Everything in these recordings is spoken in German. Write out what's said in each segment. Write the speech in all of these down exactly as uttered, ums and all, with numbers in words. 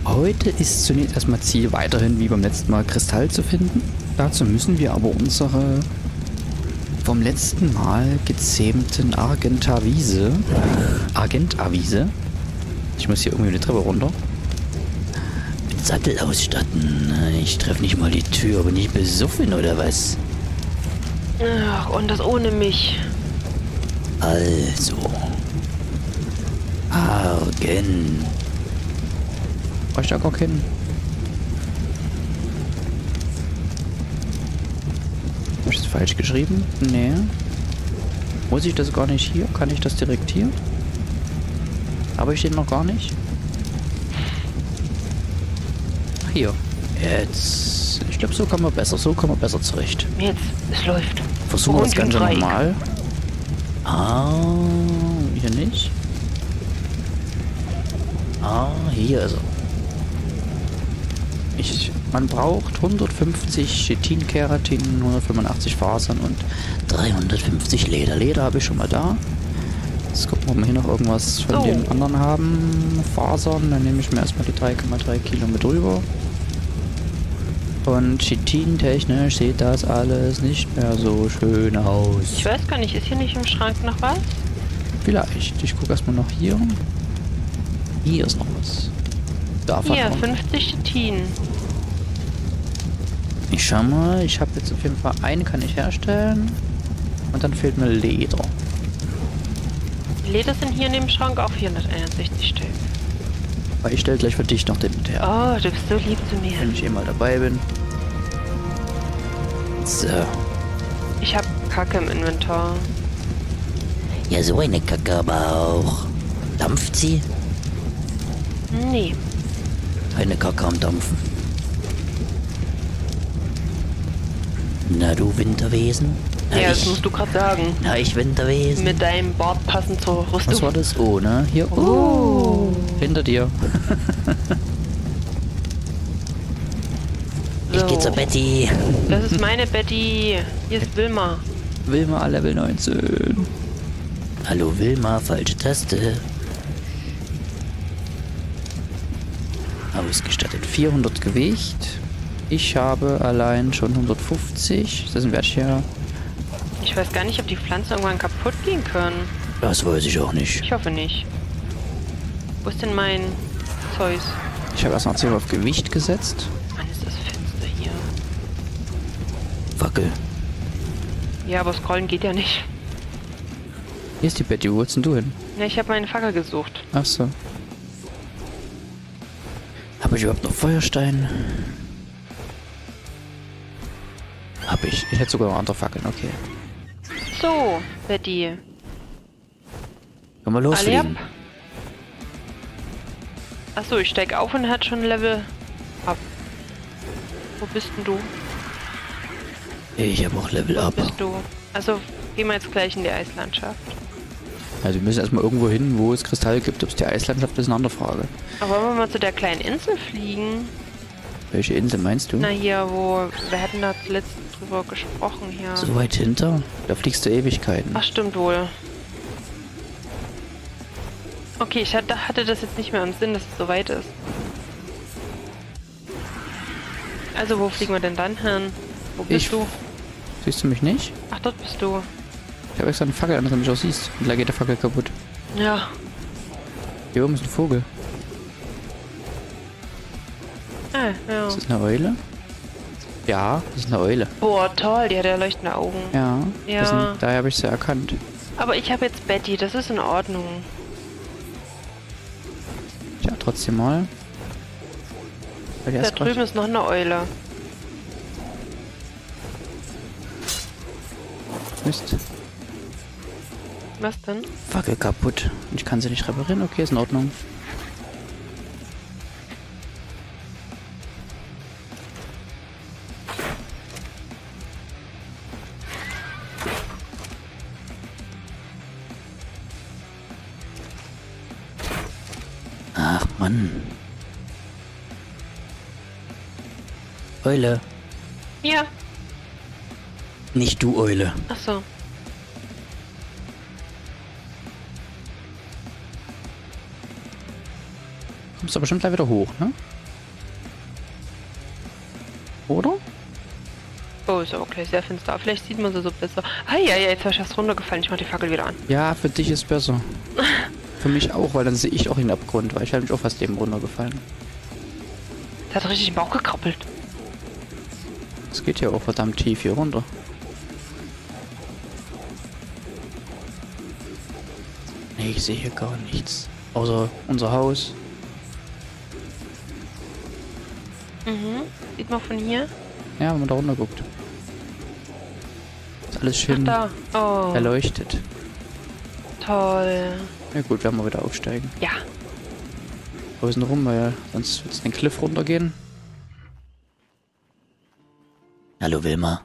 Heute ist zunächst erstmal Ziel, weiterhin wie beim letzten Mal Kristall zu finden. Dazu müssen wir aber unsere vom letzten Mal gezähmten Argentavise, Argentavise, ich muss hier irgendwie eine Treppe runter, mit Sattel ausstatten. Ich treffe nicht mal die Tür, bin ich besoffen oder was? Ach, und das ohne mich. Also, Argen. Brauche ich da gar keinen? Habe ich das falsch geschrieben? Nee. Muss ich das gar nicht hier? Kann ich das direkt hier? Habe ich den noch gar nicht? Ach, hier. Jetzt. Ich glaube, so kann man besser. So kann man besser zurecht. Jetzt, es läuft. Versuchen wir das Und im Ganze Dreieck. nochmal. Ah, hier nicht. Ah, hier ist er. Ich, man braucht hundertfünfzig Chitin-Keratin, hundertfünfundachtzig Fasern und dreihundertfünfzig Leder. Leder habe ich schon mal da. Jetzt gucken wir, ob wir hier noch irgendwas von Oh. den anderen haben. Fasern, dann nehme ich mir erstmal die drei Komma drei Kilo mit rüber. Und Chitin-technisch sieht das alles nicht mehr so schön aus. Ich weiß gar nicht, ist hier nicht im Schrank noch was? Vielleicht. Ich gucke erstmal noch hier. Hier ist noch was. Da Hier, fahren wir. fünfzig Chitin. Ich schau mal, ich habe jetzt auf jeden Fall einen kann ich herstellen. Und dann fehlt mir Leder. Die Leder sind hier in dem Schrank auch vierhunderteinundsechzig Stück. Weil ich stelle gleich für dich noch den mit her. Oh, du bist so lieb zu mir. Wenn ich eh mal dabei bin. So. Ich habe Kacke im Inventar. Ja, so eine Kacke aber auch. Dampft sie? Nee. Eine Kacke am Dampfen. Na du Winterwesen? Na, Ja, das ich, musst du gerade sagen. na ich Winterwesen. Mit deinem Bart passend zur Rüstung. Was war das? Oh, ne? Hier. Oh. Oh. Hinter dir. Ich geh zur Betty. Das ist meine Betty. Hier ist Wilma. Wilma Level neunzehn. Hallo Wilma, falsche Taste. Ausgestattet. vierhundert Gewicht. Ich habe allein schon hundertfünfzig. Das werde ich ja. Ich weiß gar nicht, ob die Pflanzen irgendwann kaputt gehen können. Das weiß ich auch nicht. Ich hoffe nicht. Wo ist denn mein Zeus? Ich habe erstmal zehn auf Gewicht gesetzt. Mann, ist das finster hier. Wackel. Ja, aber scrollen geht ja nicht. Hier ist die Betty. Wo willst denn du hin? Ja, ich habe meine Fackel gesucht. Ach so. Habe ich überhaupt noch Feuerstein? Hab ich. Ich hätte sogar noch andere Fackeln. Okay. So, Betty. Können wir losfliegen? Alle ab. Achso, ich steig auf und hat schon Level ab. Wo bist denn du? Ich habe auch Level Wo Up. bist du? Also, gehen wir jetzt gleich in die Eislandschaft. Also wir müssen erstmal irgendwo hin, wo es Kristall gibt. Ob es die Eislandschaft ist, eine andere Frage. Aber wollen wir mal zu der kleinen Insel fliegen? Welche Insel meinst du? Na hier, wo... Wir hatten da zuletzt drüber gesprochen hier. So weit hinter? Da fliegst du Ewigkeiten. Ach, stimmt wohl. Okay, ich hatte, hatte das jetzt nicht mehr im Sinn, dass es so weit ist. Also, wo fliegen wir denn dann hin? Wo bist Ich- du? Siehst du mich nicht? Ach, dort bist du. Ich habe extra eine Fackel an, dass du mich auch siehst. Und gleich geht der Fackel kaputt. Ja. Hier oben ist ein Vogel. Ah, ja. Ist das eine Eule? Ja, das ist eine Eule. Boah, toll, die hat ja leuchtende Augen. Ja. Ja. Das sind, daher habe ich sie erkannt. Aber ich habe jetzt Betty, das ist in Ordnung. Tja, trotzdem mal. Weil die Da erst grad- drüben ist noch eine Eule. Mist. Was denn? Fackel kaputt. Ich kann sie nicht reparieren. Okay, ist in Ordnung. Ach Mann. Eule. Ja. Nicht du, Eule. Ach so. Kommst aber bestimmt gleich wieder hoch, ne? Oder? Oh, ist aber gleich sehr finster. Vielleicht sieht man sie so besser. Ah ja, ja, jetzt war ich erst runtergefallen. Ich mach die Fackel wieder an. Ja, für dich ist besser. Für mich auch, weil dann sehe ich auch den Abgrund, weil ich habe mich auch fast eben runtergefallen. Der hat richtig im Bauch gekrabbelt. Es geht ja auch verdammt tief hier runter. Nee, ich sehe hier gar nichts. Außer unser Haus. Mhm. Sieht man von hier? Ja, wenn man da runter guckt. Ist alles Ach, schön da. Oh, erleuchtet. toll. Ja gut, werden wir wieder aufsteigen. Ja. Außen rum, weil sonst wird es den Cliff runtergehen. Hallo Wilma.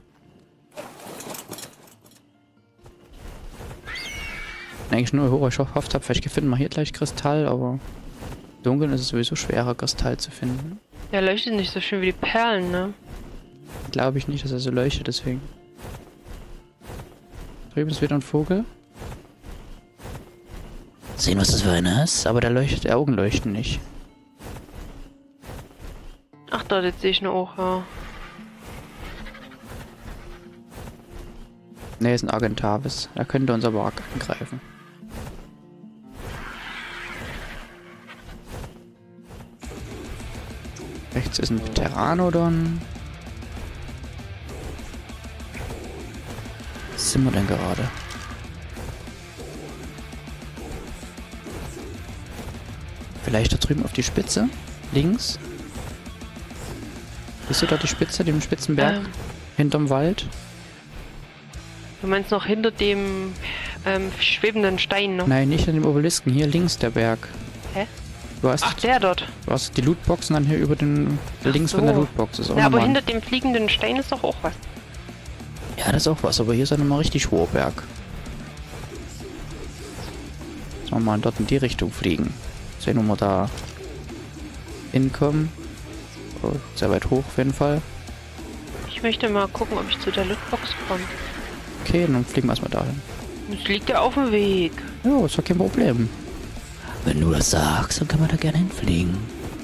Eigentlich nur hoch, ich hofft habe, vielleicht finden wir hier gleich Kristall, aber im Dunkeln ist es sowieso schwerer, Kristall zu finden. Der leuchtet nicht so schön wie die Perlen, ne? Glaube ich nicht, dass er so leuchtet, deswegen. Drüben ist wieder ein Vogel. Sehen, was das für einer ist, aber der leuchtet, die Augen leuchten nicht. Ach, da, jetzt sehe ich nur auch, ja. Ne, ist ein Argentavis. Da könnte unser Bark angreifen. Rechts ist ein Pteranodon. Was sind wir denn gerade? Vielleicht da drüben auf die Spitze? Links? Siehst du da die Spitze, den Spitzenberg? Ähm. Hinterm Wald? Du meinst noch hinter dem ähm, schwebenden Stein, ne? Nein, nicht an dem Obelisken. Hier links der Berg. Hä? Du hast, Ach, der dort. du hast die Lootboxen dann hier über den... Ach links so. von der Lootbox. Ist auch Ja, aber nochmal ein- hinter dem fliegenden Stein ist doch auch was. Ja, das ist auch was, aber hier ist ja nochmal richtig hoher Berg. Sollen wir mal dort in die Richtung fliegen. Sehen, wo wir da hinkommen. Oh, sehr weit hoch auf jeden Fall. Ich möchte mal gucken, ob ich zu der Lootbox komme. Okay, dann fliegen wir erstmal dahin. Es liegt ja auf dem Weg. Ja, ist doch kein Problem. Wenn du das sagst, dann können wir da gerne hinfliegen.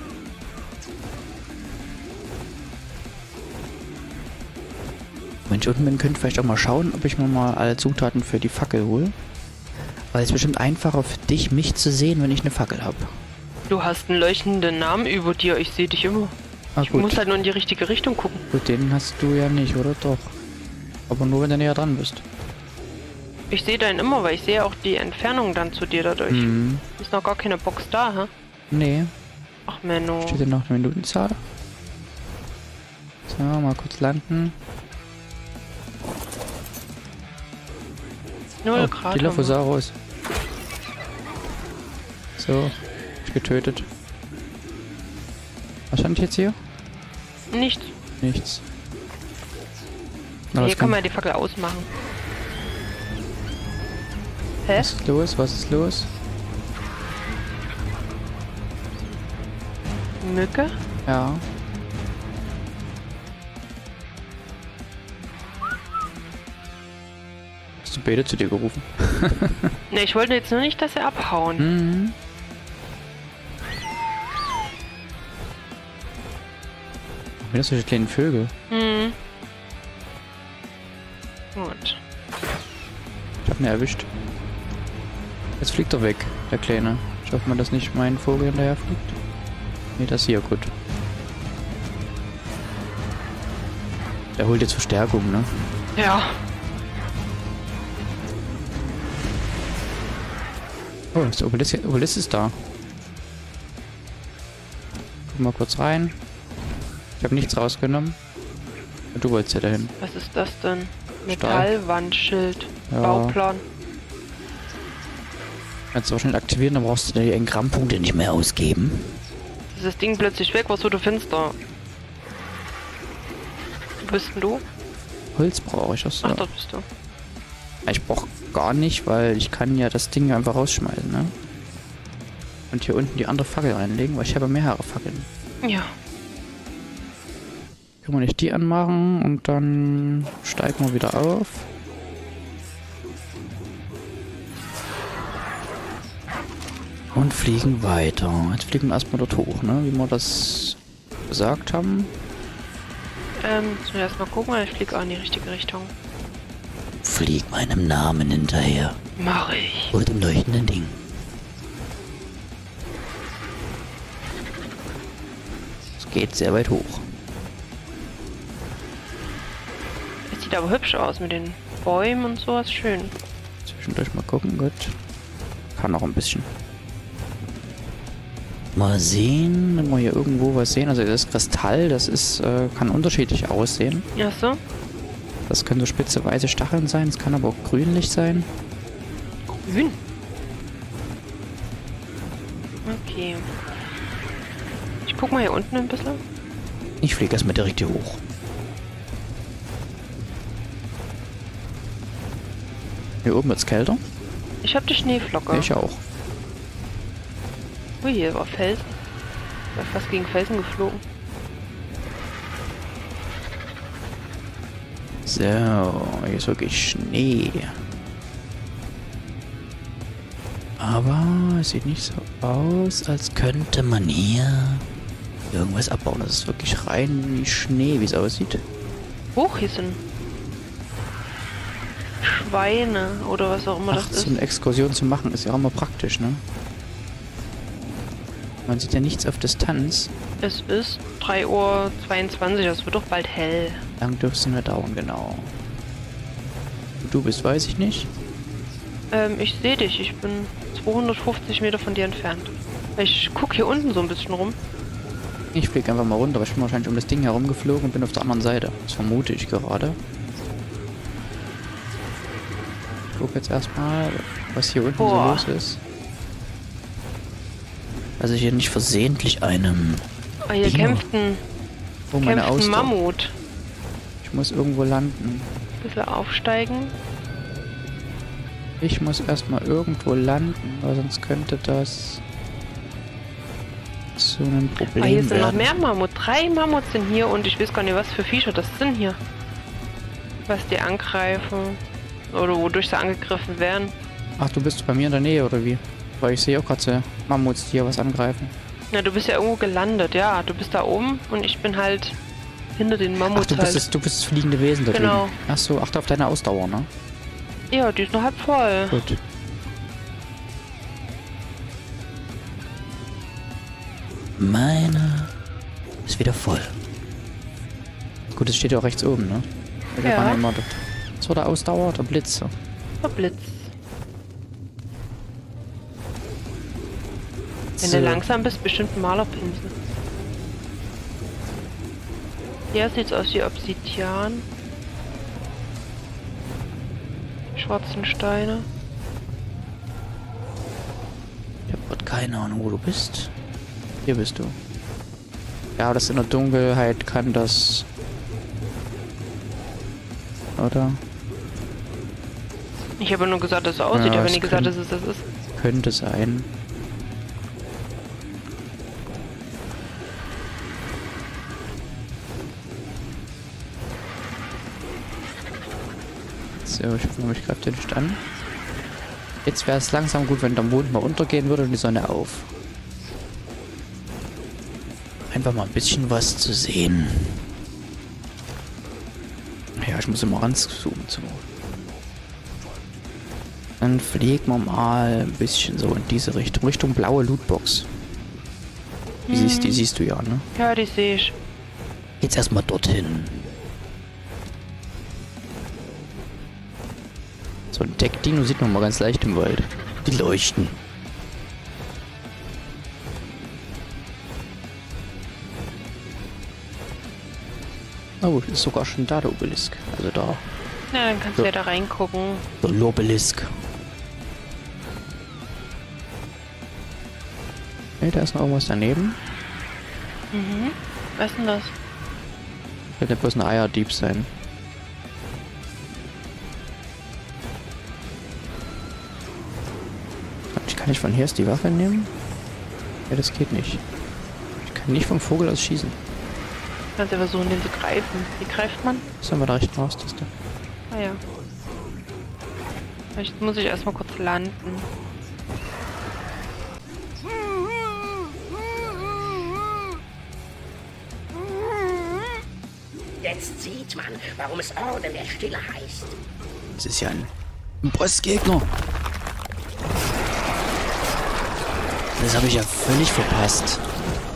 Wenn ich unten bin, könnt ihr vielleicht auch mal schauen, ob ich mir mal alle Zutaten für die Fackel hole. Weil es ist bestimmt einfacher für dich, mich zu sehen, wenn ich eine Fackel habe. Du hast einen leuchtenden Namen über dir. Ich sehe dich immer. Ah, Ich gut. muss halt nur in die richtige Richtung gucken. Gut, den hast du ja nicht, oder doch? Aber nur, wenn du näher dran bist. Ich sehe deinen immer, weil ich sehe auch die Entfernung dann zu dir dadurch. Mhm. Ist noch gar keine Box da, hä? Nee. Ach, Menno. Steht denn noch eine Minutenzahl? So, mal kurz landen. Null Oh, Grad. die haben wir. Dilophosaurus. So, ich getötet. Was stand jetzt hier? Nichts. Nichts. Na, Hier was kann kann- man die Fackel ausmachen. Hä? Was ist los? Was ist los? Mücke? Ja. Hast du Bede zu dir gerufen? Ne, ich wollte jetzt nur nicht, dass sie abhauen. Mhm. Wieder solche kleinen Vögel. Hm. Gut. Ich hab ihn erwischt. Jetzt fliegt er weg, der Kleine. Ich hoffe mal, dass nicht mein Vogel hinterher fliegt. Nee, das hier, gut. Der holt jetzt Verstärkung, ne? Ja. Oh, ist der Obelisk, Obelisk ist da. Guck mal kurz rein. Ich habe nichts rausgenommen. Du wolltest ja dahin. Was ist das denn? Stahl. Metallwandschild. Ja. Bauplan. Kannst du auch schnell aktivieren, dann brauchst du die Engrammpunkte nicht mehr ausgeben. Ist das Ding plötzlich weg? Was wurde finster? Wo bist denn du? Holz brauche ich. Das Ach, ja. dort bist du. Ich brauche gar nicht, weil ich kann ja das Ding einfach rausschmeißen, ne? Und hier unten die andere Fackel reinlegen, weil ich habe mehrere Fackeln. Ja. Können wir nicht die anmachen und dann steigen wir wieder auf. Und fliegen weiter. Jetzt fliegen wir erstmal dort hoch, ne? Wie wir das gesagt haben. Ähm, müssen wir erstmal gucken, weil ich fliege auch in die richtige Richtung. Flieg meinem Namen hinterher. Mach ich. Oder dem leuchtenden Ding. Es geht sehr weit hoch. Es sieht aber hübsch aus mit den Bäumen und sowas. Schön. Zwischendurch mal gucken, gut. Kann auch ein bisschen. Mal sehen, wenn wir hier irgendwo was sehen. Also das Kristall, das ist, äh, kann unterschiedlich aussehen. Ach so. Das können so spitze weiße Stacheln sein, es kann aber auch grünlich sein. Grün. Okay. Ich guck mal hier unten ein bisschen. Ich fliege erstmal direkt hier hoch. Hier oben wird's kälter. Ich hab die Schneeflocke. Ich auch. Ui, hier war Felsen. Ich war fast gegen Felsen geflogen. So, hier ist wirklich Schnee. Aber es sieht nicht so aus, als könnte man hier irgendwas abbauen. Das ist wirklich rein wie Schnee, wie es aussieht. Hoch, hier sind Schweine oder was auch immer Ach, das so eine ist. Exkursion zu machen, ist ja auch immer praktisch, ne? Man sieht ja nichts auf Distanz. Es ist drei Uhr zweiundzwanzig, es wird doch bald hell. Lang dürfte es nicht mehr dauern, genau. Wo du bist, weiß ich nicht. Ähm, ich sehe dich. Ich bin zweihundertfünfzig Meter von dir entfernt. Ich gucke hier unten so ein bisschen rum. Ich fliege einfach mal runter, aber ich bin wahrscheinlich um das Ding herumgeflogen und bin auf der anderen Seite. Das vermute ich gerade. Ich gucke jetzt erstmal, was hier unten Boah. so los ist. Also hier nicht versehentlich einem... Ah, hier Dino. kämpft ein, Oh, meine kämpft ein Ausdauer. Mammut. Ich muss irgendwo landen. Ein bisschen aufsteigen. Ich muss erstmal irgendwo landen, weil sonst könnte das zu einem Problem Ah, hier sind noch werden. mehr Mammut. Drei Mammuts sind hier und ich weiß gar nicht, was für Viecher das sind hier. Was die angreifen. Oder wodurch sie angegriffen werden. Ach, du bist bei mir in der Nähe, oder wie? Weil ich sehe auch gerade so Mammuts, die hier was angreifen. Na, du bist ja irgendwo gelandet, ja. Du bist da oben und ich bin halt hinter den Ach, Mammuts du bist, halt. das, du bist das fliegende Wesen da Genau. drüben. Ach so, achte auf deine Ausdauer, ne? Ja, die ist noch halb voll. Gut. Meine ist wieder voll. Gut, es steht ja auch rechts oben, ne? Da Ja. kann immer dort. Was war der Ausdauer? Der Blitz. Der Blitz. Wenn So. du langsam bist, bestimmt ein Malerpinsel. Hier sieht's aus wie Obsidian. Schwarzen Steine. Ich hab grad keine Ahnung, wo du bist. Hier bist du. Ja, das in der Dunkelheit kann das... Oder? Ich habe nur gesagt, dass es aussieht, Ja, aber es nicht gesagt, dass können- es das ist. Könnte sein. So, ich gucke mich gerade nicht an. Jetzt wäre es langsam gut, wenn der Mond mal untergehen würde und die Sonne auf. Einfach mal ein bisschen was zu sehen. Ja, ich muss immer ranzoomen. So. Dann fliegen wir mal ein bisschen so in diese Richtung. Richtung blaue Lootbox. Die, Hm. siehst, die siehst du ja, ne? Ja, die sehe ich. Jetzt erstmal dorthin. So ein Deck-Dino sieht man mal ganz leicht im Wald. Die leuchten. Oh, ist sogar schon da der Obelisk. Also da. Ja, dann kannst So. du ja da reingucken. Der Lobelisk. Ne, da ist noch irgendwas daneben. Mhm. Was ist denn das? Könnte bloß ein Eierdieb sein. Ich kann nicht von hier aus die Waffe nehmen? Ja, das geht nicht. Ich kann nicht vom Vogel aus schießen. Kannst du versuchen, den zu greifen. Wie greift man? Sollen wir da rechts Maustaste? Ah ja. Vielleicht muss ich erstmal kurz landen. Jetzt sieht man, warum es Orden der Stille heißt. Das ist ja ein Bossgegner. Das habe ich ja völlig verpasst.